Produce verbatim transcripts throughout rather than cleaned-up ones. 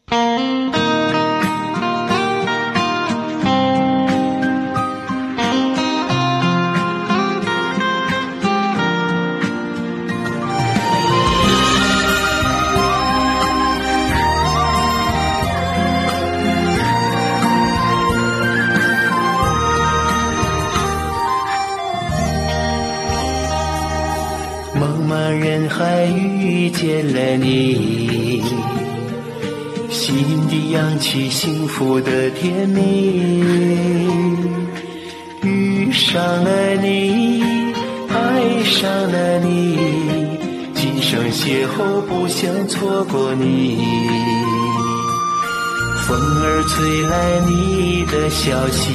茫茫人海遇见了你，心底扬起幸福的甜蜜。遇上了你，爱上了你，今生邂逅不想错过你。风儿吹来你的消息，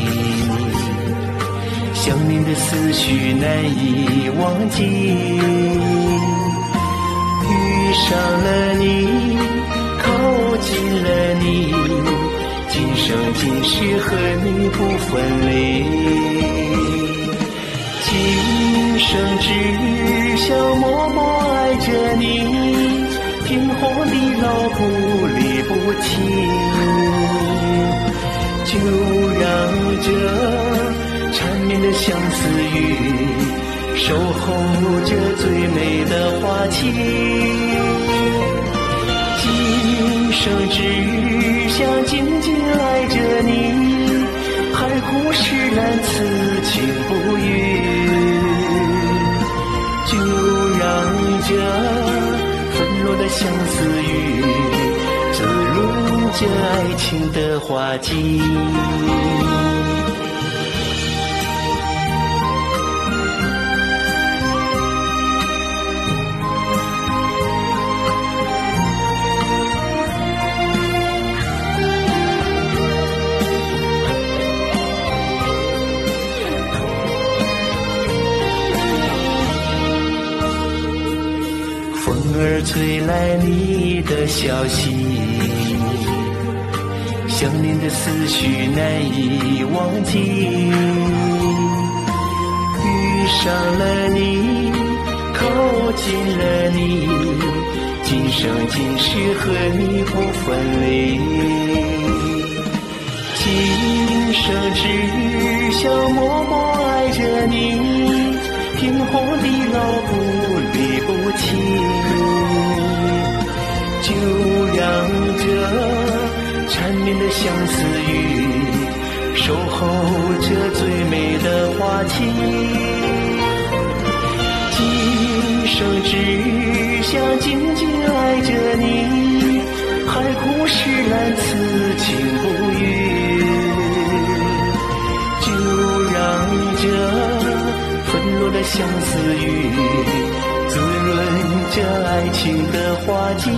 想念的思绪难以忘记。遇上了你，靠近了你，今生今世和你不分离。今生只想默默爱着你，天荒地老不离不弃。就让这缠绵的相思雨守候着最美的花期。今生只想紧紧爱着你，海枯石烂此情不渝。就让这纷落的相思雨滋润着爱情的花季。风儿吹来你的消息，想念的思绪难以忘记。遇上了你，靠近了你，今生今世和你不分离。今生只想默默爱着你，天荒地老不离不弃。就让这缠绵的相思雨守候着最美的花期。今生只想紧紧爱着你，海枯石烂此情不渝。就让这纷落的相思雨滋润着爱情的花季。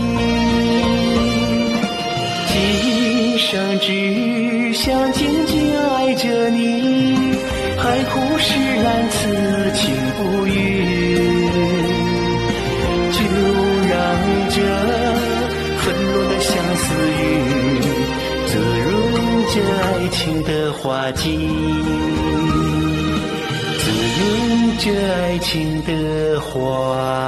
今生只想紧紧爱着你，海枯石烂此情不渝。就让这纷落的相思雨滋润着爱情的花季，滋润着爱情的花